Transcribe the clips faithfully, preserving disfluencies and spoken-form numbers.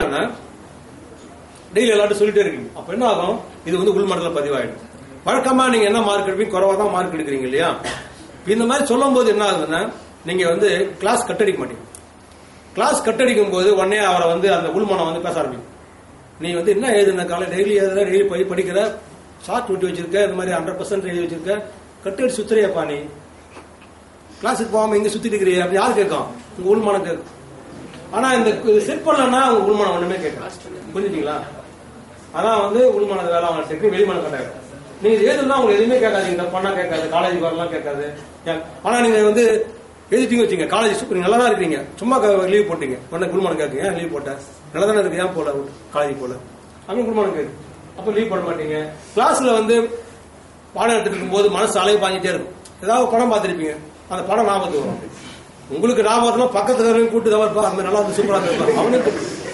Daily எல்லாரும் சொல்லிட்டே இருக்கீங்க. அப்ப என்ன ஆகும், இது வந்து உள்மனதில் பதிவாயிடும். வழக்கமா நீங்க என்ன மார்க் எடுப்பீங்க, குறைவா தான் மார்க் எடுக்கிறீங்க இல்லையா? இந்த மாதிரி சொல்லும் போது என்ன ஆகுதுன்னா, நீங்க வந்து கிளாஸ் கட்டடிக்க மாட்டீங்க. கிளாஸ் கட்டடிக்கும் போது உடனே அவரை வந்து அந்த உள்மனம் வந்து பேச ஆரம்பிக்கும். நீ வந்து என்ன எழுதுன காலை டெய்லி எழுதுற, டெய்லி போய் படிக்கிற, ஷார்ட் விட்டு வச்சிருக்க, இந்த மாதிரி ஹண்ட்ரட் பர்சன்ட் எழுதி வச்சிருக்க, கட்டடி சுத்துறியாப்பா நீ, கிளாஸுக்கு போகாம இங்க சுத்திட்டு இருக்கிறீ அப்படி யாரு கேட்கும்? உங்க உள்மனம் கேட்கும். ஆனா இந்த செட் பண்ணலன்னா உங்க உள்மனம் ஒண்ணுமே கேட்கும். புரிஞ்சுட்டீங்களா? அதான் வந்து உள்மனது வேலை அவங்க செக், வெளிமனம் கட்டாது. நீங்க எழுதுனா உங்களுக்கு எதுவுமே கேட்காதீங்க, பண்ணா கேட்காது, காலேஜ் வரலாம் கேட்காது. ஆனா நீங்க வந்து எழுதிட்டீங்க வச்சுங்க, காலேஜ் சூப்பர் நல்லா தான் இருக்கீங்க, சும்மா லீவ் போட்டீங்க, உடனே குடும்பம் கேட்குங்க லீவ் போட்டேன், நல்லா தானே இருக்கு, ஏன் போல காலேஜ் போல அப்படின்னு குடும்பம் கேட்கு. அப்ப லீவ் போட மாட்டீங்க. கிளாஸ்ல வந்து பாடம் எடுத்துட்டு இருக்கும் போது மனசு அலைய பாஞ்சிட்டே இருக்கும். ஏதாவது படம் பார்த்துருப்பீங்க, அந்த படம் ஞாபகத்துக்கு வரும். உங்களுக்கு ஞாபகம் வரணும், பக்கத்துல கூட்டு தவறுப்பா அந்த நல்லா இருந்து சூப்பரா இருப்பா அவனுக்கு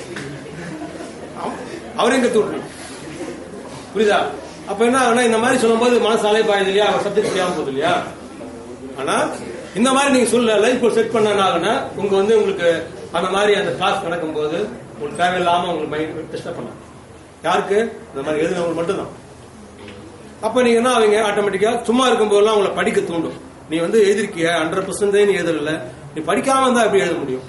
அவரையும் கத்து விட்டுருங்க. புரியுதா? அப்ப என்ன ஆகுனா, இந்த மாதிரி சொல்லும் போது மனசு அலைய பாயுது இல்லையா, அவர் சப்ஜெக்ட் தெரியாம போகுது இல்லையா? ஆனா இந்த மாதிரி நீங்க சொல்ல லைஃப் செட் பண்ண ஆகுனா, உங்க வந்து உங்களுக்கு அந்த மாதிரி அந்த கிளாஸ் நடக்கும் போது உங்களுக்கு தேவையில்லாம உங்களுக்கு மைண்ட் டிஸ்டர்ப் பண்ண யாருக்கு, இந்த மாதிரி எழுதுனவங்களுக்கு மட்டும்தான். அப்ப நீங்க என்ன ஆவீங்க, ஆட்டோமேட்டிக்கா சும்மா இருக்கும் போதெல்லாம் உங்களை படிக்க தூண்டும். நீ வந்து எழுதிருக்கிய ஹண்ட்ரட் பர்சன்ட் நீ எழுதல, நீ படிக்காம இருந்தா எப்படி எழுத முடியும்,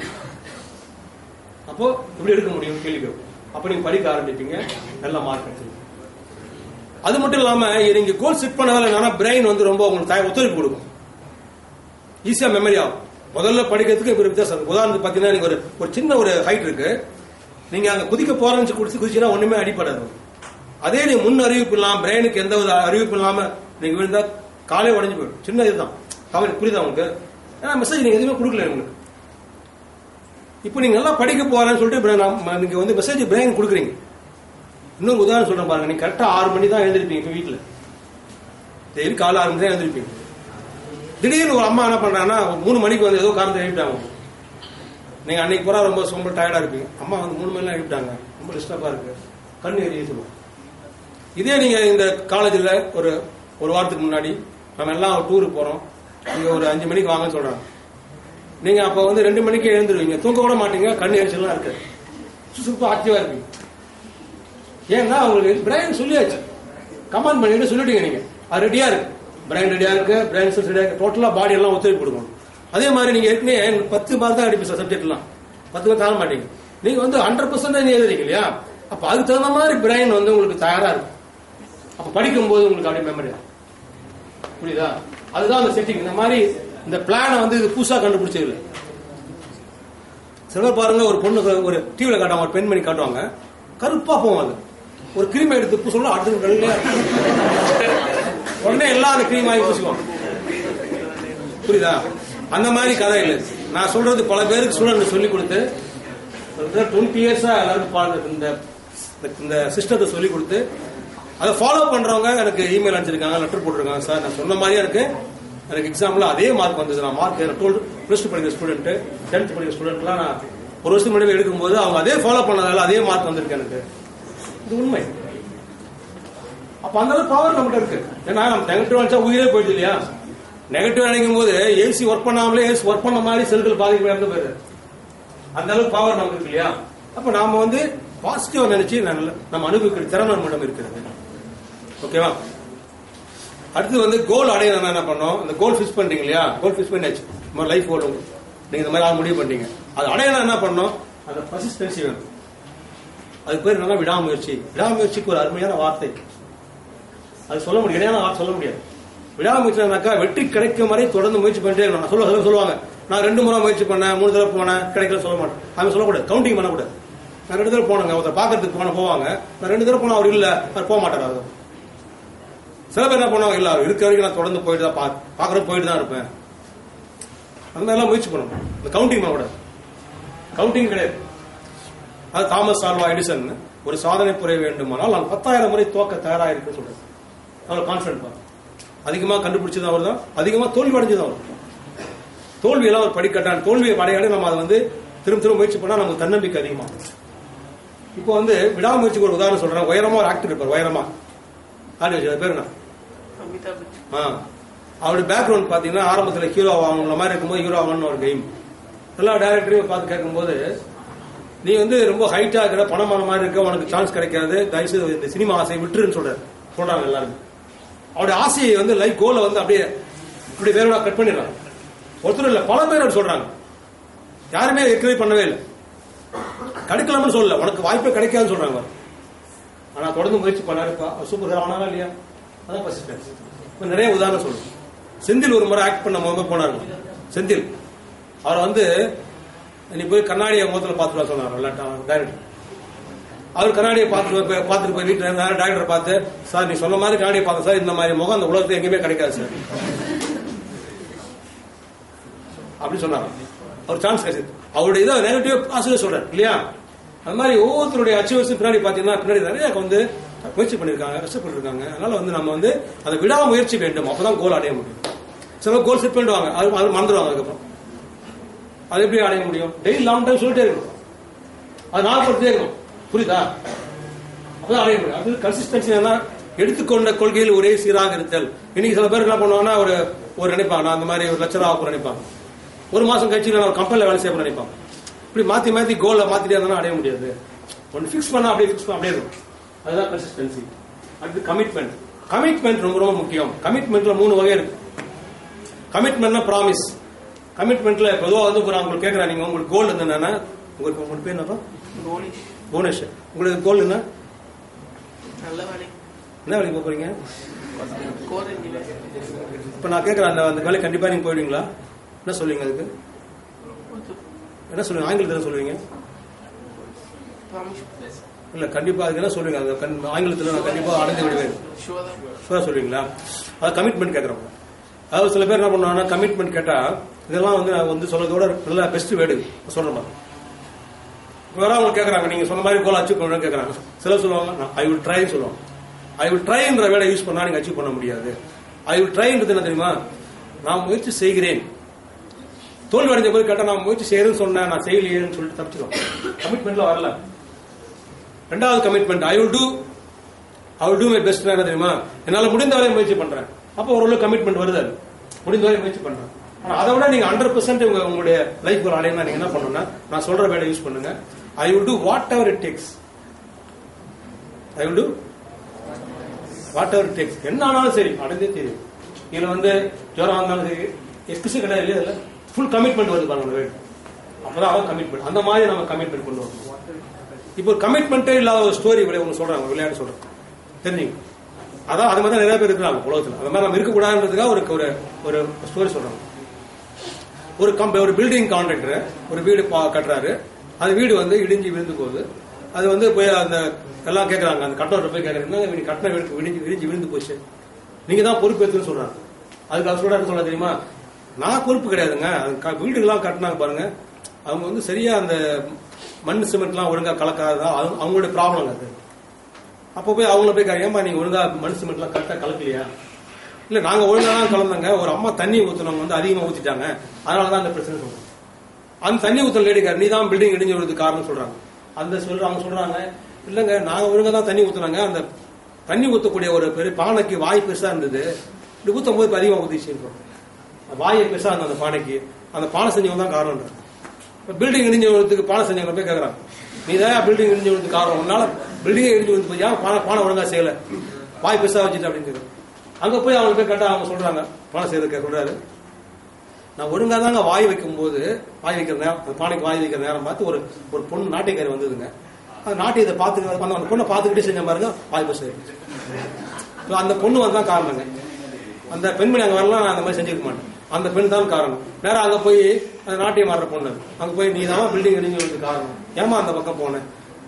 அப்போ எப்படி எடுக்க முடியும் கேள்வி. அப்ப நீங்க படிக்க ஆரம்பிப்பீங்க, நல்ல மார்க் எடுத்துருங்க. அது மட்டும் இல்லாம நீங்க கோல் செட் பண்ணதால என்னன்னா, பிரெயின் வந்து ரொம்ப உங்களுக்கு ஒத்துழைப்பு கொடுக்கும், ஈஸியா மெமரி ஆகும். முதல்ல படிக்கிறதுக்கு ஒரு வித்தியாசம் இருக்கு. உதாரணத்துக்கு பாத்தீங்கன்னா, நீங்க ஒரு ஒரு சின்ன ஒரு ஹைட் இருக்கு, நீங்க அங்க குதிக்க போறன்னு குடிச்சு குதிச்சுன்னா ஒண்ணுமே அடிப்படாது. அதே நீ முன் அறிவிப்பு இல்லாம, பிரெயினுக்கு எந்த ஒரு அறிவிப்பு இல்லாம நீங்க விழுந்தா காலே உடஞ்சு போயிடும். சின்ன இதுதான் கவலை. புரியுதா உங்களுக்கு? ஏன்னா மெசேஜ் நீங்க எதுவுமே கொடுக்கல உங்களுக்கு. இப்போ நீங்க நல்லா படிக்க போறேன்னு சொல்லிட்டு நீங்க வந்து மெசேஜ் பிரெயின் கொடுக்குறீங்க. இன்னொரு உதாரணம் சொல்றேன் பாருங்க. நீங்க கரெக்டா ஆறு மணி தான் எழுந்திருப்பீங்க. இப்ப வீட்டுல டெய்லி காலை ஆறு மணி தான் எழுந்திருப்பீங்க. திடீர்னு ஒரு அம்மா என்ன பண்றாங்கன்னா, மூணு மணிக்கு வந்து ஏதோ காரணத்தை எழுப்பிட்டாங்க. நீங்க அன்னைக்கு போறா ரொம்ப ரொம்ப டயர்டா இருப்பீங்க. அம்மா வந்து மூணு மணிலாம் எழுப்பிட்டாங்க, ரொம்ப டிஸ்டர்பா இருக்கு, கண்ணு எரிய சொல்லுவோம். இதே நீங்க இந்த காலேஜ்ல ஒரு ஒரு வாரத்துக்கு முன்னாடி நம்ம எல்லாம் டூருக்கு போறோம், நீங்க ஒரு அஞ்சு மணிக்கு வாங்கன்னு சொல்றாங்க. நீங்க அப்ப வந்து ரெண்டு மணிக்கு எழுந்துருவீங்க, தூங்க கூட மாட்டீங்க, கண்ணு எரிச்சலாம் இருக்கு, சுசுப்பா ஆக்டிவா இருப்பீங்க. ஏன்னா உங்களுக்கு பிரெயின் சொல்லியாச்சு, கமாண்ட் பண்ணிட்டு சொல்லிட்டீங்க, நீங்க அது ரெடியா இருக்கு, பிரெயின் ரெடியா இருக்கு, பிரெயின் செல்ஸ் ரெடியா இருக்கு, டோட்டலா பாடி எல்லாம் ஒத்துழைப்பு கொடுக்கணும். அதே மாதிரி நீங்க ஏற்கனவே பத்து மார்க் தான் அடிப்பீங்க சப்ஜெக்ட் எல்லாம், பத்து பேர் தாழ மாட்டீங்க. நீங்க வந்து ஹண்ட்ரட் பர்சன்ட் எழுதுறீங்க இல்லையா, அப்ப அதுக்கு தகுந்த மாதிரி பிரெயின் வந்து உங்களுக்கு தயாரா இருக்கும். அப்ப படிக்கும் போது உங்களுக்கு அப்படியே மெமரி ஆகும். புரியுதா? அதுதான் அந்த செட்டிங். இந்த மாதிரி இந்த பிளான வந்து இது புதுசா கண்டுபிடிச்சது இல்லை. சிலர் பாருங்க, ஒரு பொண்ணு ஒரு டிவில காட்டுவாங்க, ஒரு பெண்மணி காட்டுவாங்க, கருப்பா போவோம், அது ஒரு கிரீம் எடுத்து பூசணும், அடுத்து உடனே எல்லாம் அந்த கிரீம் வாங்கி பூசுவாங்க. புரியுதா? அந்த மாதிரி கதை இல்லை. நான் சொல்றது பல பேருக்கு ஸ்டூடெண்ட் சொல்லி கொடுத்து டுவெண்ட்டி இயர்ஸா எல்லாருக்கும் இந்த சிஸ்டத்தை சொல்லி கொடுத்து அதை ஃபாலோ பண்றவங்க எனக்கு இமெயில் அனுப்பிச்சிருக்காங்க, லெட்டர் போட்டிருக்காங்க. சார் நான் சொன்ன மாதிரியா இருக்கு, எனக்கு எக்ஸாம்ல அதே மார்க் வந்தது. நான் மார்க் டுவெல்த் பிளஸ் டூ படிக்கிற ஸ்டூடெண்ட், டென்த் படிக்கிற ஸ்டூடெண்ட்லாம் நான் ஒரு வருஷத்துக்கு முன்னாடி எடுக்கும்போது அவங்க அதே ஃபாலோ பண்ணதால அதே மார்க் வந்திருக்கு எனக்கு. இது உண்மை. அப்ப அந்த அளவுக்கு பவர் நம்மகிட்ட இருக்கு. ஏன்னா நம்ம நெகட்டிவ் நினைச்சா உயிரே போயிடுது இல்லையா? நெகட்டிவ் நினைக்கும் போது ஏசி ஒர்க் பண்ணாமலே ஏசி ஒர்க் பண்ண மாதிரி செல்கள் பாதிக்க போயிரு. அந்த அளவுக்கு பவர் நமக்கு இருக்கு இல்லையா? அப்ப நாம வந்து பாசிட்டிவா நினைச்சு நம்ம அனுபவிக்கிற திறமை நம்மிடம் இருக்கிறது. ஓகேவா? அடுத்து வந்து கோல் அடைய என்ன பண்ணோம், இந்த கோல் ஃபிக்ஸ் பண்றீங்க இல்லையா, கோல் ஃபிக்ஸ் பண்ணியாச்சு, இந்த லைஃப் கோல் நீங்க இந்த மாதிரி ஆக முடிவு பண்றீங்க. அது அடையணும் என்ன பண்ணணும், அந்த பர்சிஸ்டன்சி வேணும். அதுக்கு பேர் என்னன்னா விடாமுயற்சி. விடாமுயற்சிக்கு ஒரு அருமையான வார்த்தை, அது சொல்ல முடியும், இடையான வார்த்தை சொல்ல முடியாது. விடாமுயற்சினாக்கா வெற்றி கிடைக்கும் வரை தொடர்ந்து முயற்சி பண்ணிட்டே இருக்கணும். சொல்ல சொல்லுவாங்க, நான் ரெண்டு முறை முயற்சி பண்ணேன், மூணு தடவை போனேன், கிடைக்கல சொல்ல மாட்டேன். அவங்க சொல்லக்கூடாது, கவுண்டிங் பண்ணக்கூடாது. நான் ரெண்டு தடவை போனேங்க, ஒருத்தர் பாக்கிறதுக்கு போன போவாங்க, நான் ரெண்டு தடவை போனா அவர் இல்ல, அவர் போக மாட்டார். அவர் சில பேர் என்ன பண்ணுவாங்க, இல்ல அவர் இருக்க வரைக்கும் நான் தொடர்ந்து போயிட்டு தான் பாக்குறது போயிட்டு தான் இருப்பேன். அந்த மாதிரிலாம் முயற்சி பண்ணணும். இந்த கவுண்டிங் பண்ணக்கூடாது, கவுண்டிங் கிடையாது. அது தாமஸ் ஆல்வா எடிசன் ஒரு சாதனை புரிய வேண்டுமானால் நான் பத்தாயிரம் முறை தோக்க தயாராக இருக்குன்னு சொல்றேன். அவ்வளவு கான்பிடன்ட் பாரு. அதிகமா கண்டுபிடிச்சது அவர் தான், அதிகமா தோல்வி அடைஞ்சது அவர். தோல்வியெல்லாம் அவர் படிக்கட்டான். தோல்வியை படையாடி நம்ம அதை வந்து திரும்ப திரும்ப முயற்சி பண்ணா நமக்கு தன்னம்பிக்கை அதிகமா. இப்போ வந்து விடாமுயற்சிக்கு ஒரு உதாரணம் சொல்றேன். உயரமா ஒரு ஆக்டர் இருப்பார், உயரமா ஆடி பேர் என்ன, அவருடைய பேக்ரவுண்ட் பாத்தீங்கன்னா ஆரம்பத்தில் ஹீரோ ஆகணும் மாதிரி இருக்கும்போது ஹீரோ ஆகணும்னு ஒரு கேம். எல்லா டைரக்டரையும் பார்த்து கேட்கும்போது நீ வந்து ரொம்ப ஹைட்டா இருக்கிற பணமான மாதிரி இருக்க, உனக்கு சான்ஸ் கிடைக்காது, தயவுசெய்து இந்த சினிமா ஆசையை விட்டுருன்னு சொல்றாரு சொல்றாங்க எல்லாரும். அவருடைய ஆசையை வந்து லைஃப் கோலை வந்து அப்படியே இப்படி வேற கட் பண்ணிடுறாங்க. ஒருத்தர் இல்ல, பல பேர் அப்படி சொல்றாங்க. யாருமே என்கரேஜ் பண்ணவே இல்லை. கிடைக்கலாம்னு சொல்லல, உனக்கு வாய்ப்பே கிடைக்காதுன்னு சொல்றாங்க. ஆனா தொடர்ந்து முயற்சி பண்ணாரு, சூப்பர் ஹீரோ ஆனாலும் இல்லையா? அதான் பர்சிஸ்டன்ஸ். இப்ப நிறைய உதாரணம் சொல்லுங்க. செந்தில் ஒரு முறை ஆக்ட் பண்ண போது போனாரு. செந்தில் அவர் வந்து நீ போய் கண்ணாடியை முகத்துல பாத்துக்கலாம் சொன்னார் டைரக்டர். அவர் கண்ணாடியை பார்த்து பார்த்துட்டு போய் வீட்டுல இருந்தாரு. டாக்டரை பார்த்து, சார் நீ சொன்ன மாதிரி கண்ணாடியை பார்த்தேன் சார், இந்த மாதிரி முகம் அந்த உலகத்துல எங்கேயுமே கிடைக்காது சார் அப்படி சொன்னாங்க. அவர் சான்ஸ் கிடைச்சது. அவருடைய இதை நெகட்டிவ் பாசிட்டிவ் சொல்றாரு இல்லையா? அது மாதிரி ஒவ்வொருத்தருடைய அச்சீவர்ஸ் பின்னாடி பாத்தீங்கன்னா பின்னாடி நிறைய வந்து முயற்சி பண்ணிருக்காங்க, கஷ்டப்பட்டு இருக்காங்க. அதனால வந்து நம்ம வந்து அதை விடாம முயற்சி வேண்டும், அப்பதான் கோல் அடைய முடியும். சில கோல் செட் பண்ணிடுவாங்க, அது அது மறந்துடுவாங்க. அதுக்கப்புறம் அது எப்படி அடைய முடியும்? டெய்லி லாங் டைம் சொல்லிட்டே இருக்கணும், அது நாள்படுத்தே இருக்கணும். புரியுதா? அப்பதான் அடைய முடியும். அது கன்சிஸ்டன்சி என்ன, எடுத்துக்கொண்ட கொள்கையில் ஒரே சீராக இருத்தல். இன்னைக்கு சில பேர் என்ன பண்ணுவாங்கன்னா ஒரு ஒரு நினைப்பாங்க, நான் அந்த மாதிரி ஒரு லட்சம் ஆகும் நினைப்பாங்க. ஒரு மாசம் கழிச்சு நான் ஒரு கம்பெனில வேலை செய்ய நினைப்பாங்க. இப்படி மாத்தி மாத்தி கோலை மாத்திட்டே இருந்தா அடைய முடியாது. ஒன்னு பிக்ஸ் பண்ணா அப்படியே பிக்ஸ் பண்ண அப்படியே இருக்கும். அதுதான் கன்சிஸ்டன்சி. அடுத்து கமிட்மெண்ட். கமிட்மெண்ட் ரொம்ப ரொம்ப முக்கியம். கமிட்மெண்ட்ல மூணு வகை இருக்கு. கமிட்மெண்ட்னா ப்ராமிஸ். கமிட்மெண்ட்ல பொதுவாக வந்து உங்களுக்கு கேட்கறேன், நீங்க உங்களுக்கு கோல் என்னன்னா, உங்களுக்கு உங்களுக்கு பேர் என்னப்பா? புவனேஷ். உங்களுக்கு கோல் என்ன? என்ன வேலைக்கு போறீங்க? இப்ப நான் கேட்கறேன், அந்த வேலை கண்டிப்பா நீங்க போயிடுவீங்களா? என்ன சொல்லுவீங்க அதுக்கு? என்ன சொல்லுவீங்க? ஆங்கிலத்தில் சொல்லுவீங்க இல்ல? கண்டிப்பா அதுக்கு என்ன சொல்லுவீங்க? ஆங்கிலத்தில் நான் கண்டிப்பா அடைந்து விடுவேன் சொல்லுவீங்களா? அது கமிட்மெண்ட் கேட்கறவங்க. அதாவது சில பேர் என்ன பண்ணுவாங்கன்னா, கமிட்மெண்ட் கேட்டா இதெல்லாம் வந்து நான் வந்து சொல்றதோட நல்ல பெஸ்ட் வேர்டு சொல்ற மாதிரி வேற அவங்க கேட்கறாங்க. நீங்க சொன்ன மாதிரி கோல் அச்சீவ் பண்ணணும்னு கேட்கறாங்க. சிலர் சொல்லுவாங்க ஐ வில் ட்ரை சொல்லுவாங்க. ஐ வில் ட்ரைன்ற வேர்டை யூஸ் பண்ணா நீங்க அச்சீவ் பண்ண முடியாது. ஐ வில் ட்ரைன்றது என்ன தெரியுமா? நான் முயற்சி செய்கிறேன். தோல்வி அடைஞ்ச போது கேட்டா நான் முயற்சி செய்யறேன்னு சொன்னேன், நான் செய்யலையேன்னு சொல்லிட்டு தப்பிச்சிடும். கமிட்மெண்ட்ல வரல. ரெண்டாவது commitment I will do I will do my best. என்ன தெரியுமா? என்னால முடிந்த வரை முயற்சி பண்றேன். அப்போ ஒரு கமிட்மெண்ட் வருது, முடிந்த வரை முயற்சி பண்றேன். ஆனா அதை விட நீங்க ஹண்ட்ரட் பெர்சென்ட் உங்களுடைய லைஃப் கோல் அடையணும். நீங்க என்ன பண்ணணும்னா, நான் சொல்ற வேலை யூஸ் பண்ணுங்க. I will do whatever it takes. I will do whatever it takes. என்ன ஆனாலும் சரி, அடைஞ்சே தெரியும். இதுல வந்து ஜுரம் வந்தாலும் சரி, எக்ஸ்கியூஸ் கிடையாது இல்லையா? அதுல ஃபுல் கமிட்மெண்ட் வருது பாருங்க வேணும். அப்பதான் அவன் கமிட்மெண்ட். அந்த மாதிரி நம்ம கமிட்மெண்ட் கொண்டு வரணும். இப்போ கமிட்மெண்ட்டே இல்லாத ஒரு ஸ்டோரி ஒன்று சொல்றாங்க, விளையாட்டு சொல்றேன், தெரிஞ்சுங்க. அதான் அது மாதிரி நிறைய பேர் இருக்கிறாங்க உலகத்தில். அது மாதிரி நம்ம இருக்கக்கூடாதுன்றதுக்காக ஒரு ஒரு ஸ்டோரி சொல்றாங்க. ஒரு கம்ப ஒரு பில்டிங் கான்ட்ராக்டர் ஒரு வீடு கட்டுறாரு. அந்த வீடு வந்து இடிஞ்சு விழுந்து போகுது. அது வந்து போய் அந்த எல்லாம் கேட்கறாங்க, அந்த கட்டணத்தை போய் கேட்கறாங்க, கட்டண வீடு இடிஞ்சு இடிஞ்சு விழுந்து போச்சு, நீங்க தான் பொறுப்பு எடுத்துன்னு சொல்றாங்க. அதுக்கு அவர் சொல்றாரு, சொல்ல தெரியுமா? நான் பொறுப்பு கிடையாதுங்க. வீடுகள்லாம் கட்டினாங்க பாருங்க, அவங்க வந்து சரியா அந்த மண் சிமெண்ட் எல்லாம் ஒழுங்கா கலக்காதா, அவங்களுடைய ப்ராப்ளம் அது. அப்போ போய் அவங்கள போய் ஏமா நீங்க ஒழுங்கா மண் சிமெண்ட் எல்லாம் கரெக்டா கலக்கலையா? இல்ல நாங்க ஒழுங்கா தான் கலந்தாங்க, ஒரு அம்மா தண்ணி ஊத்துனவங்க வந்து அதிகமா ஊத்திட்டாங்க, அதனாலதான் அந்த பிரச்சனை சொல்றாங்க. அந்த தண்ணி ஊத்தல் லேடிக்கார் நீ தான் பில்டிங் இடிஞ்சு விடுறதுக்கு காரணம் சொல்றாங்க. அந்த சொல்ற அவங்க சொல்றாங்க, இல்லங்க நாங்க ஒழுங்கா தான் தண்ணி ஊத்துனாங்க, அந்த தண்ணி ஊத்தக்கூடிய ஒரு பெரிய பானைக்கு வாய் பெருசா இருந்தது, இப்படி ஊத்தும் போது அதிகமா ஊத்திச்சு, வாயை பெருசா இருந்த அந்த பானைக்கு, அந்த பானை செஞ்சவங்க தான் காரணம். பில்டிங் இடிஞ்சு விடுறதுக்கு பானை செஞ்சவங்க போய் கேட்கறாங்க, நீ தான் பில்டிங் இடிஞ்சு விடுறதுக்கு காரணம், உன்னால பில்டிங்கே இடிஞ்சு விடுறது போய் பானை பானை ஒழுங்கா செய்யல, வாய் பெருசா வச்சுட்டு அப்படின்னு கேட்கறாங்க. அங்க போய் அவங்க போய் கேட்டா அவங்க சொல்றாங்க, பானை செய்யறதுக்கு சொல்றாரு, நான் ஒழுங்கா தாங்க வாய் வைக்கும் போது வாய் வைக்கிற நேரம், பானைக்கு வாய் வைக்கிற நேரம் பார்த்து ஒரு ஒரு பொண்ணு நாட்டியக்காரி வந்ததுங்க, அந்த நாட்டியத்தை பார்த்துட்டு அந்த பொண்ணை பார்த்துக்கிட்டே செஞ்ச பாருங்க வாய் பெருசா. அந்த பொண்ணு வந்து தான் காரணங்க, அந்த பெண்மணி அங்க வரலாம் நான் அந்த மாதிரி செஞ்சிருக்க மாட்டேன், அந்த பெண் தான் காரணம். நேரம் அங்க போய் அந்த நாட்டியம் ஆடுற பொண்ணு அங்க போய் நீ தான் பில்டிங் இடிஞ்சு காரணம், ஏமா அந்த பக்கம் போனேன்.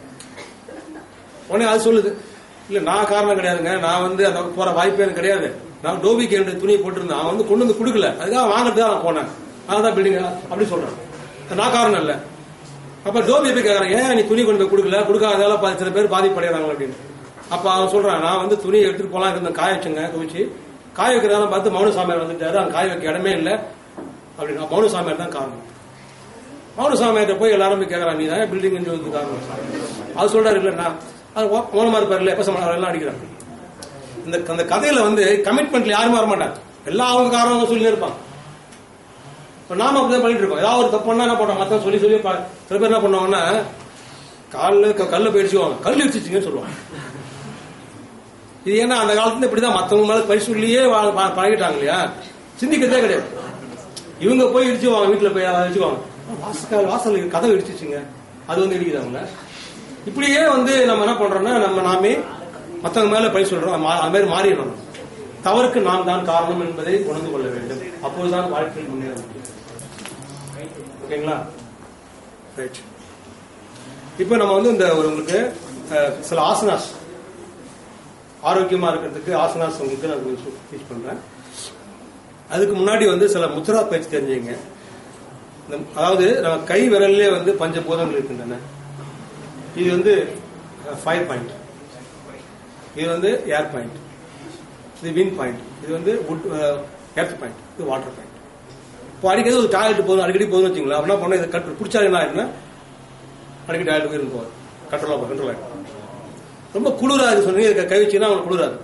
உடனே அது சொல்லுது, இல்ல நான் காரணம் கிடையாதுங்க, நான் வந்து அந்த போற வாய்ப்பே எனக்கு கிடையாது, நான் டோபிக்கு என்னுடைய துணியை போட்டிருந்தேன், அவன் வந்து கொண்டு வந்து கொடுக்கல, அதுக்காக வாங்கறதுக்காக நான் போனேன், அதான் பில்டிங் அப்படி சொல்றேன், நான் காரணம் இல்ல. அப்ப டோபி போய் கேட்கறேன், ஏன் நீ துணி கொண்டு போய் கொடுக்கல, கொடுக்காததால சில பேர் பாதிப்படைகிறாங்க அப்படின்னு. அப்ப அவன் சொல்றான், நான் வந்து துணியை எடுத்துட்டு போலாம் இருந்த காய வச்சுங்க, துவச்சு காய வைக்கிறதால பார்த்து மௌன சாமியார் வந்துட்டாரு, அங்க காய வைக்க இடமே இல்லை அப்படின்னா மௌன சாமியார் தான் காரணம். மௌன சாமியார்ட்ட போய் எல்லாரும் போய் கேட்கறான், நீ தான் பில்டிங் வந்து காரணம். அது சொல்றாரு, இல்லைன்னா அது மௌனமா இருப்பாரு, எப்ப சமாளம் எல்லாம் அடிக்கிறாங்க. இந்த அந்த கதையில வந்து கமிட்மெண்ட்ல யாருமே வர மாட்டாங்க, எல்லாம் அவங்க காரணம் சொல்லி இருப்பாங்க. இப்ப நாம அப்படிதான் பண்ணிட்டு இருக்கோம், ஏதாவது ஒரு தப்பு பண்ணா என்ன பண்றோம், மத்த சொல்லி சொல்லி சில பேர் என்ன பண்ணுவாங்கன்னா, காலில் கல்ல போயிடுச்சுவாங்க, கல் இடிச்சிச்சிங்கன்னு சொல்லுவாங்க. இது ஏன்னா அந்த காலத்துல இப்படிதான் மற்றவங்க மேல பரிசுள்ளியே பழகிட்டாங்க இல்லையா, சிந்திக்கிறதே கிடையாது. இவங்க போய் இடிச்சுவாங்க, வீட்டுல போய் இடிச்சுவாங்க, வாசல் வாசல் கதவை இடிச்சிச்சுங்க, அது வந்து இடிக்குதாங்க. இப்படியே வந்து நம்ம என்ன பண்றோம்னா நம்ம நாமே மற்றவங்க மேல பழி சொல்றோம், அது மாதிரி மாறிடணும். தவறுக்கு நாம் தான் காரணம் என்பதை உணர்ந்து கொள்ள வேண்டும். அப்போதுதான் வாழ்க்கையில் முன்னேற முடியும். ஓகேங்களா? ரைட். இப்ப நம்ம வந்து இந்த ஒரு உங்களுக்கு சில ஆசனாஸ் ஆரோக்கியமா இருக்கிறதுக்கு ஆசனாஸ் உங்களுக்கு நான் டீச் பண்றேன். அதுக்கு முன்னாடி வந்து சில முத்ரா பயிற்சி தெரிஞ்சுங்க. அதாவது நம்ம கை விரல்லே வந்து பஞ்சபூதங்கள் இருக்கின்றன. இது வந்து ஃபயர் பாயிண்ட், இது வந்து ஏர் பாயிண்ட், இது விண்ட் பாயிண்ட், இது வந்து எர்த் பாயிண்ட், இது வாட்டர் பாயிண்ட். இப்போ அடிக்கடி ஒரு டாய்லெட் போதும் அடிக்கடி போதும் வச்சுங்களா, அப்படின்னா பண்ண இதை கட்டு பிடிச்சா என்ன ஆயிருன்னா அடிக்கடி டாய்லெட் போய் இருந்து போவார், கண்ட்ரோலா போ கண்ட்ரோல் ஆகிடும். ரொம்ப குளிராது சொன்னீங்க, இதுக்கு கை வச்சுன்னா அவங்களுக்கு குளிராது,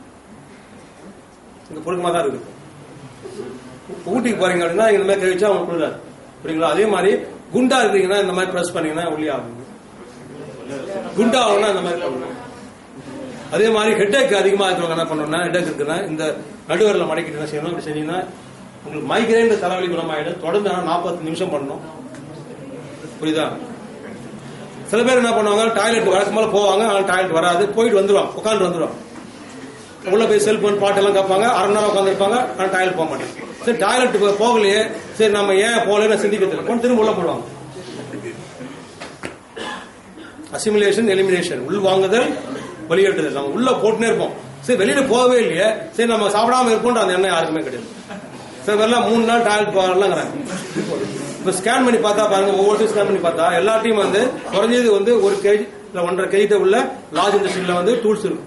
இங்க பொறுக்கமா தான் இருக்கு. ஊட்டிக்கு போறீங்க அப்படின்னா இந்த மாதிரி கை வச்சா அவங்களுக்கு குளிராது, புரியுங்களா? அதே மாதிரி குண்டா இருக்கீங்கன்னா இந்த மாதிரி ப்ரெஸ் பண்ணீங்கன்னா ஒல்லி ஆகும், குண்டா ஆகும்னா இந்த மாதிரி பண்ணணும். அதே மாதிரி ஹெட்டேக் அதிகமா இருக்கிறவங்க என்ன பண்ணணும்னா, ஹெட்டேக் இருக்குன்னா இந்த நடுவரில் மடக்கிட்டு என்ன செய்யணும், அப்படி செஞ்சீங்கன்னா உங்களுக்கு மைக்ரேன் தலைவலி குணமாயிடும். தொடர்ந்து நாற்பது நிமிஷம் பண்ணணும், புரியுதா? சில பேர் என்ன பண்ணுவாங்க, டாய்லெட் வழக்கம் போல போவாங்க, ஆனால் டாய்லெட் வராது, போயிட்டு வந்துடுவாங்க, உட்காந்து வந்துடுவாங்க, உள்ள போய் செல்போன் பாட்டு எல்லாம் கேட்பாங்க, அரை மணி நேரம் உட்காந்துருப்பாங்க, ஆனால் டாய்லெட் போக மாட்டாங்க. சரி டாய்லெட் போகலையே, சரி நம்ம ஏன் போகலன்னு சிந்திக்கிறது, திரும்ப உள்ள போடுவாங்க. அசிமுலேஷன் எலிமினேஷன், உள் வாங்குதல் வெளியேற்றுதல். நம்ம உள்ள போட்டுனே இருப்போம், சரி வெளியில போகவே இல்லையே, சரி நம்ம சாப்பிடாம இருப்போம், அந்த எண்ணம் யாருக்குமே கிடையாது. சில பேர்லாம் மூணு நாள் டாய்லெட் போகலாங்கிறாங்க. இப்ப ஸ்கேன் பண்ணி பார்த்தா பாருங்க, ஒவ்வொரு ஸ்கேன் பண்ணி பார்த்தா எல்லாத்தையும் வந்து குறைஞ்சது வந்து ஒரு கேஜி இல்ல ஒன்றரை கேஜி உள்ள லார்ஜ் இண்டஸ்ட்ரியில வந்து டூல்ஸ் இருக்கும்.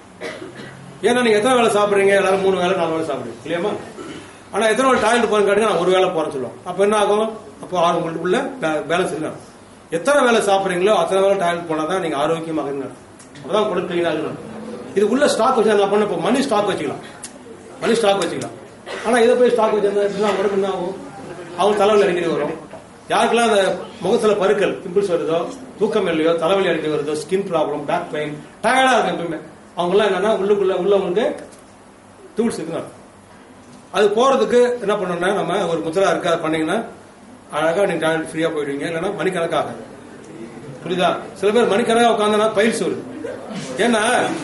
ஏன்னா நீங்க எத்தனை வேலை சாப்பிடுறீங்க, எல்லாரும் மூணு வேலை நாலு வேலை சாப்பிடுறீங்க இல்லையாமா? ஆனா எத்தனை வேலை டாய்லெட் போறேன்னு கேட்டீங்க, நான் ஒரு வேலை போறேன்னு சொல்லுவோம். அப்ப என்ன ஆகும், அப்போ உங்களுக்கு உள்ள பேலன்ஸ் இருக்கணும். எத்தனை வேலை சாப்பிடுறீங்களோ அத்தனை வேலை டாய்லெட் போனாதான் நீங்க ஆரோக்கியமாக இருக்கணும், அப்பதான் குடல் கிளீனா இருக்கணும். இது உள்ள ஸ்டாக் வச்சு என்ன பண்ண, இப்போ மணி ஸ்டாக் வச்சுக்கலாம், மணி ஸ்டாக் வச்சுக்கலாம். ஆனா இதை போய் ஸ்டாக் வச்சிருந்தா உடம்பு என்ன ஆகும், அவங்க தலைவலி அடிக்கடி வரும். யாருக்கெல்லாம் அந்த முகத்துல பருக்கள் பிம்பிள்ஸ் வருதோ, தூக்கம் இல்லையோ, தலைவலி அடிக்கடி வருதோ, ஸ்கின் ப்ராப்ளம், பேக் பெயின், டயர்டா இருக்கும் எப்பவுமே, அவங்க எல்லாம் என்னன்னா உள்ளுக்குள்ள உள்ளவங்களுக்கு டூல்ஸ் இருக்கணும். அது போறதுக்கு என்ன பண்ணணும்னா, நம்ம ஒரு முத்ரா இருக்கு, அதை பண்ணீங்கன்னா அழகா நீங்க டாய்லெட் ஃப்ரீயா போயிடுவீங்க. இல்லைன்னா மணிக்கணக்காக, புரியுதா? சில பேர் மணிக்கணக்காக உட்காந்தா பயிற்சி வருது. ஏன்னா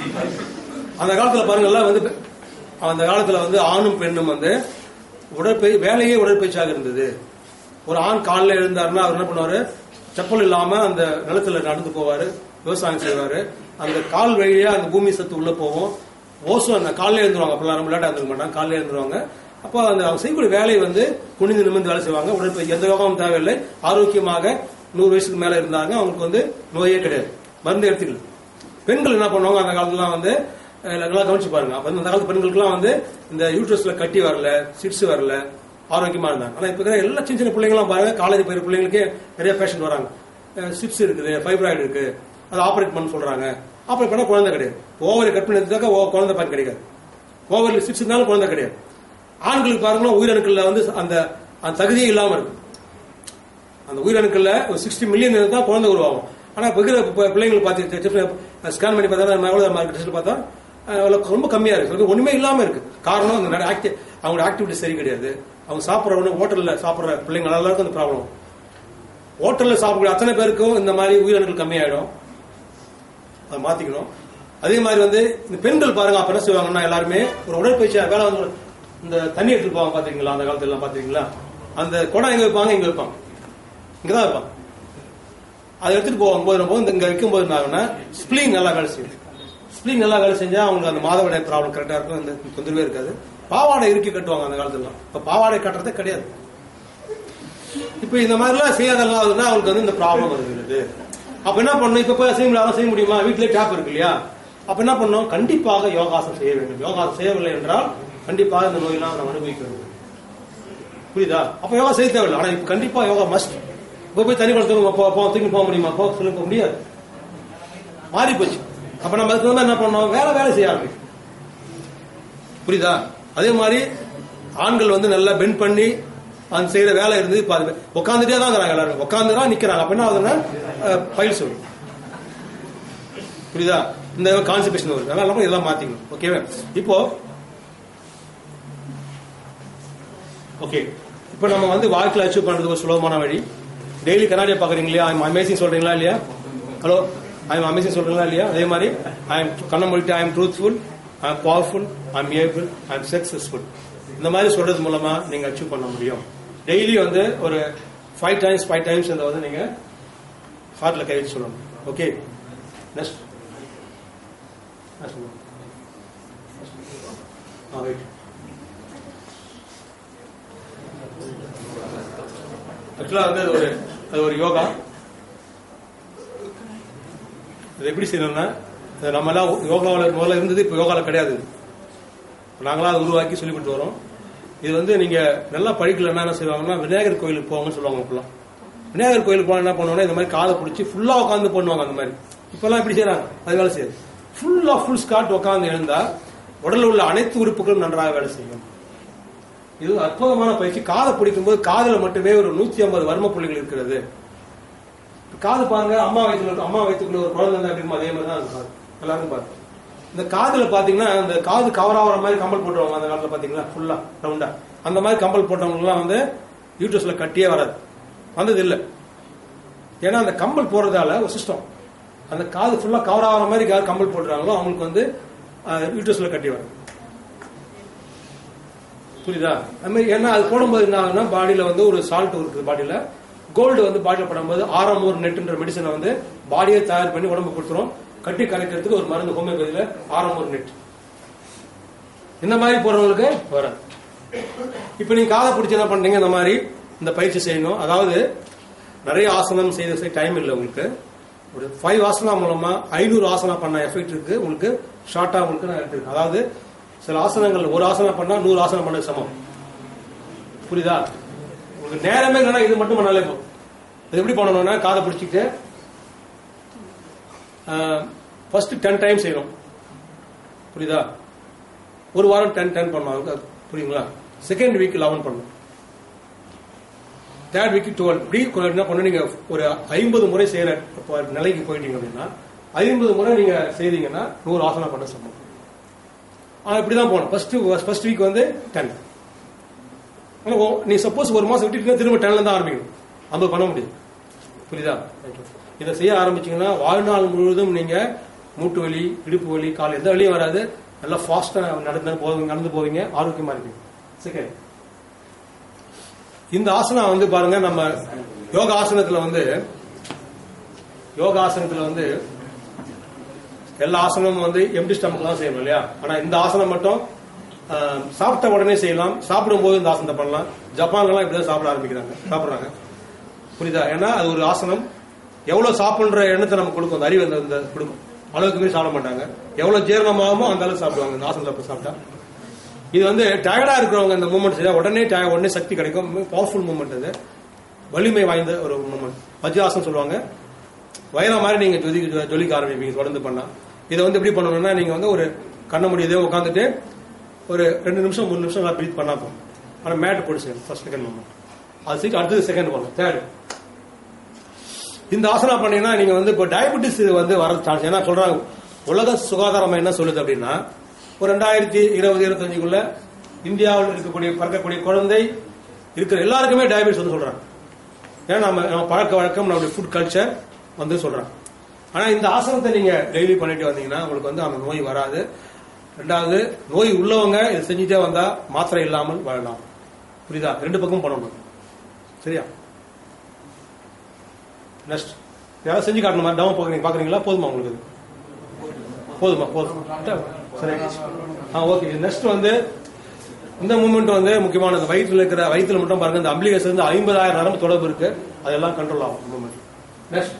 அந்த காலத்துல பாருங்கல்ல வந்து அந்த காலத்துல வந்து ஆணும் பெண்ணும் வந்து உடற்பயிற்சி வேலையே உடற்பயிற்சியாக இருந்தது. ஒரு ஆண் காலில் எழுந்தாருன்னா அவர் என்ன பண்ணுவாரு, செப்பல் இல்லாம அந்த நிலத்துல நடந்து போவாரு, விவசாயம் செய்வாரு. அந்த கால் வழியா அந்த பூமி சத்து உள்ள போவோம். ஓசம் அந்த காலில் எழுந்துருவாங்க, அப்பெல்லாம் நம்ம விளையாட்டு இருந்துக்க மாட்டாங்க, காலில் எழுந்துருவாங்க. அப்போ அந்த அவங்க செய்யக்கூடிய வேலையை வந்து குனிந்து நிமிர்ந்து வேலை செய்வாங்க. உடற்பயிற்சி எந்த யோகாவும் தேவையில்லை. ஆரோக்கியமாக நூறு வயசுக்கு மேல இருந்தாங்க, அவங்களுக்கு வந்து நோயே கிடையாது, மருந்து எடுத்துக்கல. பெண்கள் என்ன பண்ணுவாங்க அந்த காலத்துலாம் வந்து நல்லா கவனிச்சு பாருங்க. அப்ப அந்த காலத்து பெண்களுக்குலாம் வந்து இந்த யூட்ரஸ்ல கட்டி வரல, சிட்ஸ் வரல, ஆரோக்கியமா இருந்தாங்க. ஆனா இப்ப எல்லா சின்ன சின்ன பிள்ளைங்களாம் பாருங்க, காலேஜ் போயிரு பிள்ளைங்களுக்கு நிறைய பேஷண்ட் வராங்க, சிப்ஸ் இருக்குது, ஃபைப்ராய்டு இருக்கு, அதை ஆபரேட் பண்ண சொல்றாங்க. ஆபரேட் பண்ணா குழந்தை கிடையாது. ஓவரி கட் பண்ணி எடுத்தாக்கா குழந்தை பாக்க கிடைக்காது. ஓவரில் சிப்ஸ் இருந்தாலும் குழந்தை கிடையாது. ஆண்களுக்கு பாருங்கன்னா உயிரணுக்கள்ல வந்து அந்த தகுதியே இல்லாம இருக்கு. அந்த உயிரணுக்கள்ல ஒரு சிக்ஸ்டி மில்லியன் இருந்தா குழந்தை உருவாகும். ஆனா பிள்ளைங்களுக்கு பார்த்து ஸ்கேன் பண்ணி பார்த்தா பார்த்தா ரொம்ப கம்மியா இருக்கு, ஒண்ணுமே இல்லாம இருக்கு. காரணம் அவங்களோட ஆக்டிவிட்டி சரி கிடையாது. அவங்க சாப்பிட்ற ஹோட்டல்ல சாப்பிட்ற பிள்ளைங்க எல்லாருக்கும் அந்த ப்ராப்ளம். ஹோட்டல்ல சாப்பிடக்கூடிய அத்தனை பேருக்கும் இந்த மாதிரி உயிரணுக்கள் கம்மியாயிடும், அதை மாத்திக்கணும். அதே மாதிரி வந்து இந்த பெண்கள் பாருங்க, அப்ப என்ன செய்வாங்கன்னா எல்லாருமே ஒரு உடற்பயிற்சியா வேலை வந்து இந்த தண்ணி எடுத்துட்டு போவாங்க. பாத்தீங்களா அந்த காலத்துல எல்லாம் பாத்தீங்களா, அந்த குடம் எங்க வைப்பாங்க, இங்க வைப்பாங்க, இங்கதான் வைப்பாங்க. அதை எடுத்துட்டு போகும்போது இங்க வைக்கும் போது என்ன ஸ்பிளீன் நல்லா வேலை செய்யும். ஸ்பிளீன் நல்லா வேலை செஞ்சா அவங்களுக்கு அந்த மாதவிடாய் ப்ராப்ளம் கரெக்டா இருக்கும், இந்த தொந்தரவே இருக்காது. பாவாடை இறுக்கி கட்டுவாங்க அந்த காலத்துல. இப்ப பாவாடை கட்டுறதே கிடையாது. இப்ப இந்த மாதிரி எல்லாம் செய்யாதெல்லாம் அவங்களுக்கு வந்து இந்த ப்ராப்ளம் வருகிறது. அப்ப என்ன பண்ணணும், இப்ப போய் செய்ய முடியாது, செய்ய முடியுமா, வீட்டிலே டேப் இருக்கு இல்லையா, அப்ப என்ன பண்ணணும், கண்டிப்பாக யோகாசனம் செய்ய வேண்டும். யோகாசனம் செய்யவில்லை என்றால் கண்டிப்பாக இந்த நோயெல்லாம் நம்ம அனுபவிக்க வேண்டும், புரியுதா? அப்ப யோகா செய்ய தேவையில்லை. ஆனா இப்ப கண்டிப்பா யோகா மஸ்ட். இப்ப போய் தனி குளத்துக்கு தூக்கி போக முடியுமா, போக சொல்லி போக முடியாது, மாறி போச்சு. அப்ப நம்ம அதுக்கு வந்து என்ன பண்ணோம், வேலை வேலை செய்ய ஆரம்பிக்கும், புரியுதா? அதே மாதிரி ஆண்கள் வந்து நல்லா பெண்ட் பண்ணி அந்த செய்யற வேலை இருந்து உட்காந்துட்டே தான் இருக்கிறாங்க, எல்லாரும் உட்காந்துதான் நிக்கிறாங்க. அப்ப என்ன ஆகுதுன்னா பயில் சொல்லு புரியுதா? இந்த கான்ஸ்டிபேஷன் வருது, அதனால இதெல்லாம் மாத்திக்கணும். ஓகேவா? இப்போ ஓகே, இப்போ நம்ம வந்து வாழ்க்கையில் அச்சீவ் பண்றதுக்கு ஒரு சுலபமான வழி. டெய்லி கண்ணாடியை பாக்குறீங்க இல்லையா? ஐம் அமேசிங் சொல்றீங்களா இல்லையா? ஹலோ, ஐம் அமேசிங் சொல்றீங்களா இல்லையா? அதே மாதிரி ஐம் கண்ண மூடிட்டு I'm truthful, I'm powerful, I'm able, I'm successful, இந்த மாதிரி சொல்றது மூலமா நீங்க அச்சீவ் பண்ண முடியும். டெய்லி வந்து ஒரு ஃபைவ் டைம்ஸ் ஃபைவ் டைம்ஸ் இந்த வந்து நீங்க ஹார்ட்ல கை வச்சு சொல்லணும். ஓகே, நெக்ஸ்ட் ஆக்சுவலா வந்து அது ஒரு அது ஒரு யோகா. அது எப்படி செய்யணும்னா, நம்ம எல்லாம் யோகாவில் முதல்ல இருந்தது, இப்போ யோகாவில் கிடையாது. நாங்களா அதை உருவாக்கி சொல்லி கொடுத்து வரோம். இது வந்து நீங்க நல்லா படிக்கலன்னா என்ன செய்வாங்கன்னா, விநாயகர் கோயிலுக்கு போவாங்கன்னு சொல்லுவாங்க. இப்பெல்லாம் விநாயகர் கோயிலுக்கு போனா என்ன பண்ணுவாங்கன்னா, இந்த மாதிரி காதை பிடிச்சி ஃபுல்லா உட்காந்து பண்ணுவாங்க. அந்த மாதிரி இப்பெல்லாம் இப்படி செய்யறாங்க, அது வேலை செய்யாது. ஃபுல்லா ஃபுல் ஸ்காட் உட்காந்து எழுந்தா உடலில் உள்ள அனைத்து உறுப்புகளும் நன்றாக வேலை செய்யும். இது அற்புதமான பயிற்சி. காதை பிடிக்கும் போது காதுல மட்டுமே ஒரு நூத்தி ஐம்பது வர்ம புள்ளிகள் இருக்கிறது. காது பாருங்க, அம்மா வயிற்றுல அம்மா வயிற்றுக்குள்ள ஒரு குழந்தை இருந்தா எப்படி அதே மாதிரி தான் காது. எல்லாரும் பாருங்க, இந்த காதுல பாத்தீங்கன்னா இந்த காது கவர் ஆகிற மாதிரி கம்பல் போட்டுருவாங்க. அந்த காலத்துல பாத்தீங்களா, ஃபுல்லா ரவுண்டா அந்த மாதிரி கம்பல் போட்டவங்க எல்லாம் வந்து யூட்ரஸ்ல கட்டியே வராது, வந்தது இல்லை. ஏன்னா அந்த கம்பல் போடுறதால ஒரு சிஸ்டம், அந்த காது ஃபுல்லா கவர் ஆகிற மாதிரி யார் கம்பல் போடுறாங்களோ அவங்களுக்கு வந்து யூட்ரஸ்ல கட்டி வரும். புரியுதா? அது மாதிரி ஏன்னா அது போடும்போது என்ன ஆகுதுன்னா, பாடியில வந்து ஒரு சால்ட் இருக்குது. பாடியில கோல்டு வந்து பாடியில படும்போது ஆரம் ஒரு நெட்ன்ற மெடிசனை வந்து பாடியை தயார் பண்ணி உடம்பு கொடுத்துரும். கட்டி கரைக்கிறதுக்கு ஒரு மருந்து ஹோமியோபதியில ஆரம் ஒரு நெட். இந்த மாதிரி போறவங்களுக்கு வராது. இப்ப நீங்க காதை பிடிச்சி என்ன பண்றீங்க, இந்த மாதிரி இந்த பயிற்சி செய்யணும். அதாவது நிறைய ஆசனம் செய்த டைம் இல்லை உங்களுக்கு. ஒரு ஃபைவ் ஆசனா மூலமா ஐநூறு ஆசனா பண்ண எஃபெக்ட் இருக்கு உங்களுக்கு. ஷார்ட்டா உங்களுக்கு நான் எடுத்துருக்கேன். அதாவது சில ஆசனங்கள் ஒரு ஆசனம் பண்ணா நூறு ஆசனம் பண்ண சமம். புரியுதா? உங்களுக்கு நேரமே இல்லைன்னா இது மட்டும் பண்ணாலே போதும். இது எப்படி பண்ணணும்னா, காதை பிடிச்சிட்டு ஃபர்ஸ்ட் டென் டைம் செய்யணும். புரியுதா? ஒரு வாரம் டென் டென் பண்ணுவாங்க. புரியுங்களா? செகண்ட் வீக் லெவன் பண்ணணும். Third week twelve. இப்படி என்ன பண்ண, நீங்க ஒரு ஐம்பது முறை செய்யற நிலைக்கு போயிட்டீங்க அப்படின்னா, ஐம்பது முறை நீங்க செய்தீங்கன்னா நூறு ஆசனம் பண்ண சமம். இப்படிதான் போகணும். ஃபர்ஸ்ட் ஃபர்ஸ்ட் வீக் வந்து டென். நீ சப்போஸ் ஒரு மாசம் விட்டுட்டு திரும்ப டென்ல தான் ஆரம்பிக்கணும். ஐம்பது பண்ண முடியும். புரியுதா? இதை செய்ய ஆரம்பிச்சீங்கன்னா வாழ்நாள் முழுவதும் நீங்க மூட்டு வலி, இடுப்பு வலி, கால் எந்த வலியும் வராது. நல்லா ஃபாஸ்டா நடந்து போவீங்க நடந்து போவீங்க ஆரோக்கியமா இருப்பீங்க. செகண்ட், இந்த ஆசனம் வந்து பாருங்க, நம்ம யோகா ஆசனத்துல வந்து யோகா ஆசனத்துல வந்து எல்லா ஆசனமும் வந்து எம்டி ஸ்டமக் தான் செய்யணும் இல்லையா? ஆனா இந்த ஆசனம் மட்டும் சாப்பிட்ட உடனே செய்யலாம். சாப்பிடும் போது இந்த ஆசனத்தை பண்ணலாம். ஜப்பான்லாம் இப்படிதான் சாப்பிட ஆரம்பிக்கிறாங்க, சாப்பிடுறாங்க. புரியுதா? ஏன்னா அது ஒரு ஆசனம். எவ்வளவு சாப்பிடுற எண்ணத்தை நமக்கு கொடுக்கும், அந்த அறிவு அந்த கொடுக்கும். அளவுக்கு மீறி சாப்பிட மாட்டாங்க. எவ்வளவு ஜீரணமாகுமோ அந்த அளவுக்கு சாப்பிடுவாங்க இந்த ஆசனத்தை சாப்பிட்டா. இது வந்து டயர்டா இருக்கிறவங்க இந்த மூமெண்ட் செய்ய உடனே உடனே சக்தி கிடைக்கும். பவர்ஃபுல் மூமெண்ட், அது வலிமை வாய்ந்த ஒரு மூமெண்ட். வஜ்ராசனம் சொல்லுவாங்க. வயல மாதிரி நீங்க ஜொலி ஜொலிக்க ஆரம்பிப்பீங்க தொடர்ந்து பண்ணா. இதை வந்து எப்படி பண்ணணும்னா, நீங்க வந்து ஒரு கண்ண முடியதே உட்காந்துட்டு ஒரு ரெண்டு நிமிஷம் மூணு நிமிஷம் நல்லா பிரீத் பண்ணா போகும். ஆனா மேட் போட்டு செய்யணும் ஃபர்ஸ்ட் செகண்ட் மூமெண்ட். அது சீக்கிரம் அடுத்தது செகண்ட் பண்ணணும். தேர்ட், இந்த ஆசனா பண்ணீங்கன்னா நீங்க வந்து இப்போ டயபெட்டிஸ் வந்து வர சான்ஸ். ஏன்னா சொல்றாங்க, உலக சுகாதாரம் என்ன சொல்லுது அப்படின்னா, ஒரு ரெண்டாயிரத்தி இருபது இருபத்தஞ்சுக்குள்ள இந்தியாவில் இருக்கக்கூடிய பிறக்கக்கூடிய குழந்தை இருக்கிற எல்லாருக்குமே டயபெட்டிஸ் வந்து சொல்றாங்க. ஏன்னா நம்ம நம்ம பழக்க வழக்கம், நம்மளுடைய ஃபுட் கல்ச்சர் வந்து சொல்றாங்க. ஆனா இந்த ஆசனத்தை நீங்க டெய்லி பண்ணிட்டு வந்தீங்கன்னா உங்களுக்கு வந்து அந்த நோய் வராது. ரெண்டாவது, நோய் உள்ளவங்க இதை செஞ்சுட்டே வந்தா மாத்திரை இல்லாமல் வாழலாம். புரியுதா? ரெண்டு பக்கம் பண்ணணும். சரியா? நெக்ஸ்ட், யாராவது செஞ்சு காட்டணுமா? டவுன் பாக்குறீங்க பாக்குறீங்களா? போதுமா உங்களுக்கு? போதுமா? போதும். சரி, ஓகே. நெக்ஸ்ட் வந்து இந்த மூமெண்ட் வந்து முக்கியமானது. வயிற்றுல இருக்கிற வயிற்றுல மட்டும் பாருங்க, இந்த அம்பிளிகஸ் இருந்து ஐம்பதாயிரம் நரம்பு தொடர்பு இருக்கு. அதெல்லாம் கண்ட்ரோல் ஆகும் மூமெண்ட். Next,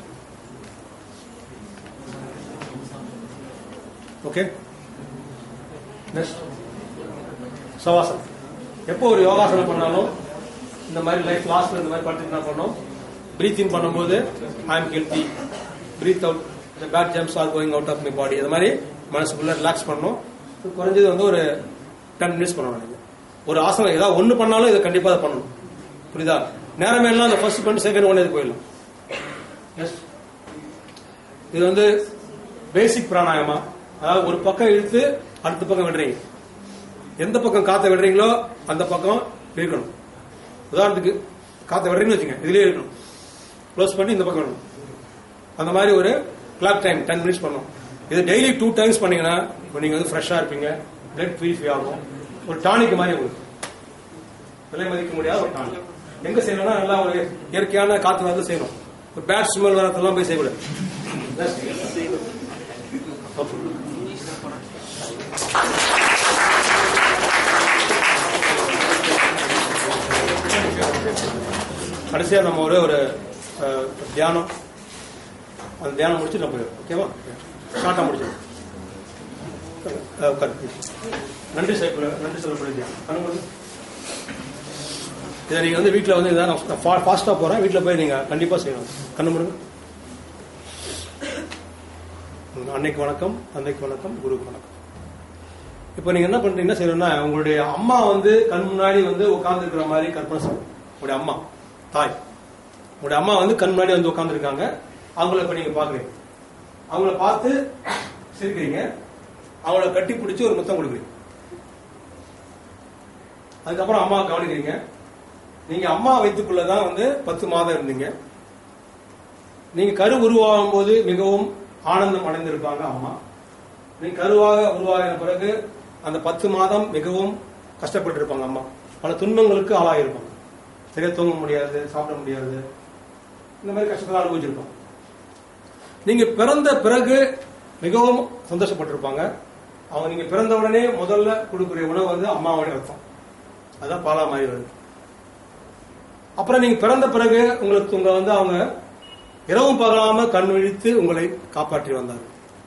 okay. நெக்ஸ்ட், சவாசனம். எப்போ ஒரு யோகாசனம் பண்ணாலும் இந்த மாதிரி லைஃப் லாஸ்ட்ல இந்த மாதிரி படுத்துட்டு என்ன பண்ணணும், பிரீத் இன் பண்ணும்போது I am healthy, breathe out the bad germs are going out of my body. அது மாதிரி மனசுக்குள்ள ரிலாக்ஸ் பண்ணணும். குறைஞ்சது வந்து ஒரு டென் மினிட்ஸ் பண்ணணும். நீங்க ஒரு ஆசனம் ஏதாவது ஒண்ணு பண்ணாலும் இதை கண்டிப்பா அதை பண்ணணும். புரியுதா? நேரமே எல்லாம் அந்த ஃபர்ஸ்ட் பண்ணி செகண்ட் ஒன்னு இது போயிடலாம். இது வந்து பேசிக் பிராணாயாமா. அதாவது ஒரு பக்கம் இழுத்து அடுத்த பக்கம் விடுறீங்க. எந்த பக்கம் காத்த விடுறீங்களோ அந்த பக்கம் இருக்கணும். உதாரணத்துக்கு காத்த விடுறீங்கன்னு வச்சுங்க, இதுலயே இருக்கணும். க்ளோஸ் பண்ணி இந்த பக்கம் விடணும். அந்த மாதிரி ஒரு கிளாக் டைம் டென் மினிட்ஸ் பண்ணணும். இது டெய்லி டூ டைம்ஸ் பண்ணீங்கன்னா நீங்க வந்து ஃப்ரெஷ்ஷா இருப்பீங்க, பிளட் பியூரிஃபை ஆகும். ஒரு டானிக் மாதிரி உங்களுக்கு விலை மதிக்க முடியாத ஒரு டானிக். எங்க செய்யணும்னா நல்லா ஒரு இயற்கையான காத்து வரது செய்யணும். ஒரு பேட் ஸ்மெல் வரதெல்லாம் போய் செய்யக்கூடாது. கடைசியா நம்ம ஒரு ஒரு தியானம், அந்த தியானம் முடிச்சு நம்ம போயிடும். ஓகேவா? ஷார்ட்டா முடிச்சிடும். நன்றி சார், நன்றி சொல்லக்கூடிய தியானம். இதை நீங்க வந்து வீட்டில் வந்து இதான் ஃபாஸ்டா போறேன், வீட்டில் போய் நீங்க கண்டிப்பா செய்யணும். கண்ணு முடுங்க. அன்னைக்கு வணக்கம், அன்னைக்கு வணக்கம், குருக்கு வணக்கம். இப்போ நீங்க என்ன பண்றீங்கன்னா செய்யணும்னா, உங்களுடைய அம்மா வந்து கண் முன்னாடி வந்து உட்கார்ந்து இருக்கிற மாதிரி கற்பனை செய்யணும். உங்களுடைய அம்மா, தாய், உங்களுடைய அம்மா வந்து கண் முன்னாடி வந்து உட்கார்ந்து இருக்காங்க. அவங்கள இப்ப நீங்க பாக்குறீங்க. அவங்கள பார்த்து சிரிக்கிறீங்க. அவங்கள கட்டி பிடிச்சி ஒரு முத்தம் கொடுக்குறீங்க. அதுக்கப்புறம் அம்மா கவனிக்கிறீங்க. நீங்க அம்மா வயிற்றுக்குள்ளதான் வந்து பத்து மாதம் இருந்தீங்க. நீங்க கரு உருவாகும் போது மிகவும் ஆனந்தம் அடைந்திருப்பாங்க அம்மா. நீங்க கருவாக உருவாகின பிறகு அந்த பத்து மாதம் மிகவும் கஷ்டப்பட்டு இருப்பாங்க அம்மா. பல துன்பங்களுக்கு ஆளாகிருப்பாங்க. சரியா தூங்க முடியாது, சாப்பிட முடியாது, இந்த மாதிரி கஷ்டத்தை அனுபவிச்சிருப்பாங்க. நீங்க பிறந்த பிறகு மிகவும் சந்தோஷப்பட்டிருப்பாங்க. அவங்க நீங்க பிறந்த உடனே முதல்ல கொடுக்குற உணவு வந்து அம்மாவுடைய ரத்தம், அதான் பாலா மாதிரி வருது. அப்புறம் நீங்க பிறந்த பிறகு உங்களுக்கு உங்க வந்து அவங்க இரவும் பகலாம கண் விழித்து உங்களை காப்பாற்றி வந்தாங்க.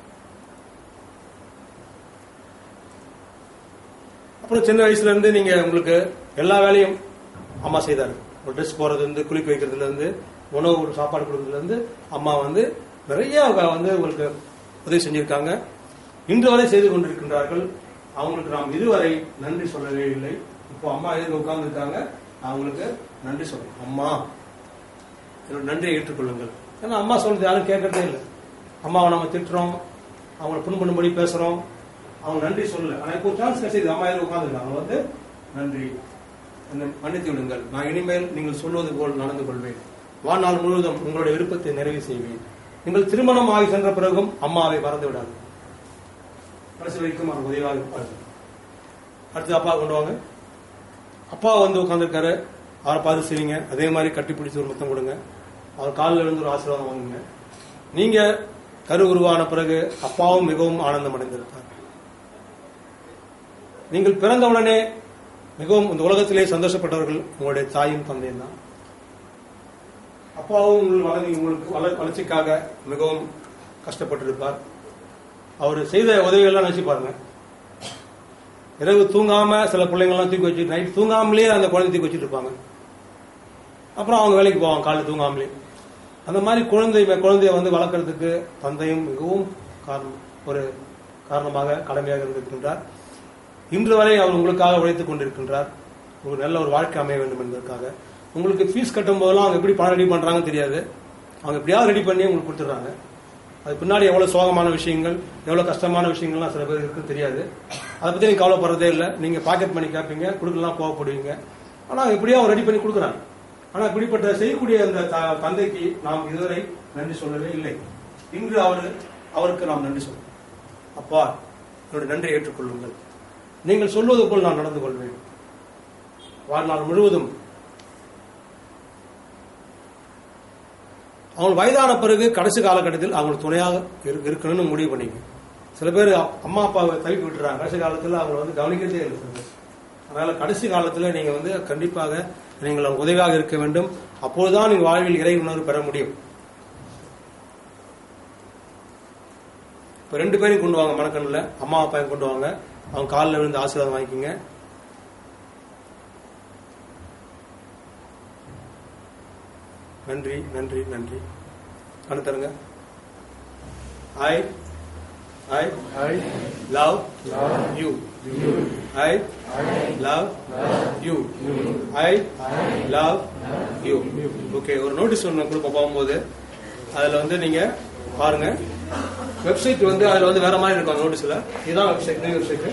அப்புறம் சின்ன வயசுல இருந்து நீங்க உங்களுக்கு எல்லா வேலையும் அம்மா செய்தாரு. ஒரு ட்ரெஸ் போறது இருந்து, குளிக்க வைக்கிறதுல இருந்து, உணவு சாப்பாடு கொடுக்கறதுல இருந்து அம்மா வந்து நிறைய வந்து உங்களுக்கு உதவி செஞ்சிருக்காங்க. இன்று வரை செய்து கொண்டிருக்கின்றார்கள். அவங்களுக்கு நாம் இதுவரை நன்றி சொல்லவே இல்லை. இப்போ அம்மா எதிர்க்க உட்கார்ந்து இருக்காங்க, அவங்களுக்கு நன்றி சொல்லணும். அம்மா என்னோட நன்றியை ஏற்றுக்கொள்ளுங்கள். ஏன்னா அம்மா சொல்றது யாரும் கேட்கறதே இல்லை. அம்மாவை நம்ம திட்டுறோம், அவங்களை புண்படும்படி பேசுறோம், அவங்க நன்றி சொல்லல. ஆனா இப்போ சான்ஸ் கிடைச்சது, அம்மா எதிர்க்க உட்கார்ந்துருக்காங்க, வந்து நன்றி, என்னை மன்னித்து விடுங்கள், நான் இனிமேல் நீங்கள் சொல்வது போல் நடந்து கொள்வேன், வாழ்நாள் முழுவதும் உங்களுடைய விருப்பத்தை நிறைவு செய்வேன். நீங்கள் திருமணம் ஆகி சென்ற பிறகும் அம்மாவை மறந்து விடாது. கடைசி வரைக்கும் அவர் உதவியாக இருப்பார்கள். அடுத்து அப்பா கொண்டு வாங்க. அப்பா வந்து உட்காந்துருக்காரு, அவரை பார்த்து செய்வீங்க. அதே மாதிரி கட்டி பிடிச்சி ஒரு முத்தம் கொடுங்க. அவர் காலில் இருந்து ஒரு ஆசீர்வாதம் வாங்குங்க. நீங்க கரு உருவான பிறகு அப்பாவும் மிகவும் ஆனந்தம் அடைந்திருப்பார். நீங்கள் பிறந்த உடனே மிகவும் இந்த உலகத்திலே சந்தோஷப்பட்டவர்கள் உங்களுடைய தாயும் தந்தையும் தான். அப்பாவும் உங்கள் வளர்ச்சி உங்களுக்கு வளர்ச்சிக்காக மிகவும் கஷ்டப்பட்டிருப்பார். அவர் செய்த உதவிகள்லாம் நினைச்சு பாருங்க. இரவு தூங்காம சில பிள்ளைங்கள்லாம் தூக்கி வச்சு, நைட் தூங்காமலே அந்த குழந்தை தூக்கி வச்சுட்டு இருப்பாங்க. அப்புறம் அவங்க வேலைக்கு போவாங்க காலையில் தூங்காமலே. அந்த மாதிரி குழந்தை குழந்தைய வந்து வளர்க்கறதுக்கு தந்தையும் மிகவும் காரணம் ஒரு காரணமாக கடமையாக இருந்திருக்கின்றார். இன்று வரை அவர் உங்களுக்காக உழைத்துக் கொண்டிருக்கின்றார். ஒரு நல்ல ஒரு வாழ்க்கை அமைய வேண்டும் என்பதற்காக. உங்களுக்கு ஃபீஸ் கட்டும் போதெல்லாம் அவங்க எப்படி பணம் ரெடி பண்றாங்கன்னு தெரியாது. அவங்க எப்படியாவது ரெடி பண்ணி உங்களுக்கு கொடுத்துட்றாங்க. அது பின்னாடி எவ்வளவு சோகமான விஷயங்கள், எவ்வளவு கஷ்டமான விஷயங்கள்லாம் சில பேர் இருக்குன்னு தெரியாது. அதை பத்தி நீங்க கவலைப்படுறதே இல்லை. நீங்க பாக்கெட் பண்ணி கேட்பீங்க, கொடுக்கலாம் கோவப்படுவீங்க. ஆனா எப்படியா அவர் ரெடி பண்ணி கொடுக்குறாங்க. ஆனா இப்படிப்பட்ட செய்யக்கூடிய அந்த தந்தைக்கு நாம் இதுவரை நன்றி சொல்லவே இல்லை. இன்று அவரு அவருக்கு நாம் நன்றி சொல்லுவோம். அப்பா, என்னுடைய நன்றியை ஏற்றுக்கொள்ளுங்கள். நீங்கள் சொல்வது போல் நான் நடந்து கொள்வேன். வாழ்நாள் முழுவதும் அவங்க வயதான பிறகு கடைசி காலகட்டத்தில் அவங்களுக்கு துணையாக இருக்கணும்னு முடிவு பண்ணிங்க. சில பேர் அம்மா அப்பாவை தவிப்பு விட்டுறாங்க. கடைசி காலத்தில் அவங்க வந்து கவனிக்கிறதே இல்லை. அதனால கடைசி காலத்தில் நீங்க வந்து கண்டிப்பாக நீங்கள் உதவியாக இருக்க வேண்டும். அப்போதுதான் நீங்க வாழ்வில் இறை உணர்வு பெற முடியும். இப்ப ரெண்டு பேரையும் கொண்டு வாங்க. மனக்கண்ணுல அம்மா அப்பாவையும் கொண்டு வாங்க. அவங்க காலில் விழுந்து ஆசீர்வாதம் வாங்கிக்கோங்க. நன்றி, நன்றி, நன்றி. அனுத்தருங்க. I I I love you. I love you. I love you. Okay, ஒரு நோட்டீஸ் ஒன்று கொடுப்ப போகும்போது அதுல வந்து நீங்க பாருங்க. வெப்சைட் வந்து அதுல வந்து வேற மாதிரி இருக்கும் நோட்டீஸ்ல. இதுதான் வெப்சைட், நியூ வெப்சைட்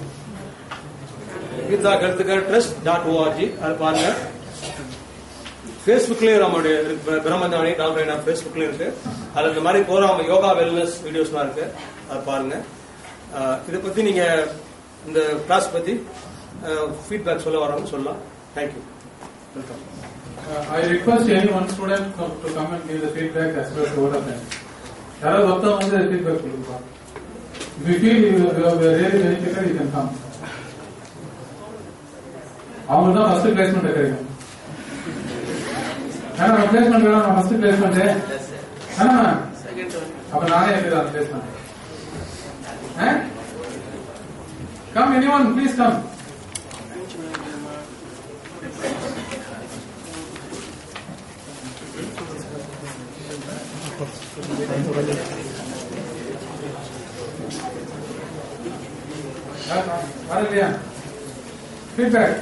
கீதா கருத்துக்கள் ட்ரஸ்ட் டாட் ஓஆர்ஜி. அது பாருங்க. ஃபேஸ்புக்லயும் நம்மளுடைய பிரம்மஞானி டாக்டர் ஃபேஸ்புக்லயும் இருக்கு. அதுல இந்த மாதிரி ப்ரோக்ராம் யோகா வெல்னஸ் வீடியோஸ்லாம் இருக்கு, அதை பாருங்க. இதை பத்தி நீங்க இந்த கிளாஸ் பத்தி ஃபீட்பேக் சொல்ல வராங்க சொல்லலாம். Thank you. Welcome. I request any one student to come and give the feedback as well as what happened. யாராவது ஒருத்தர் வந்து feedback கொடுப்பா. If you feel you are really benefited, you can come. அவங்களுக்கு தான் ஃபர்ஸ்ட் பிளேஸ்மெண்ட் கிடைக்கும். ஏன்னா placement வேணும், first placement ஆனா அப்ப நானே எப்படி placement. Come anyone please come. வரலையா ஃபீட்பேக்?